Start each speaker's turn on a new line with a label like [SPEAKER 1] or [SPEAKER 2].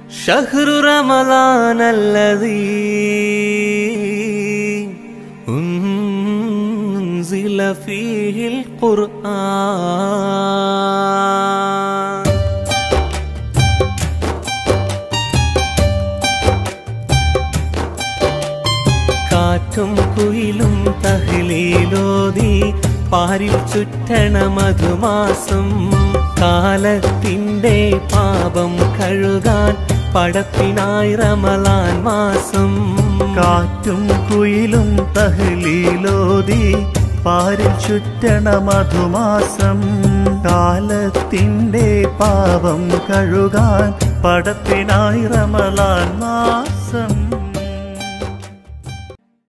[SPEAKER 1] شهر رمضان الذي أنزل فيه القرآن കാറ്റും കുയിലും തഹ്ലീലോതി പാരിൽ ചുറ്റണ മധുമാസം കാലത്തിൻ്റെ പാപം കഴുകാൻ പടപ്പിനായി റമളാൻ മാസം
[SPEAKER 2] കാറ്റും കുയിലും തഹ്ലീലോതി പാരിൽ ചുറ്റണ മധുമാസം കാലത്തിൻ്റെ പാപം കഴുകാൻ പടപ്പിനായി റമളാൻ മാസം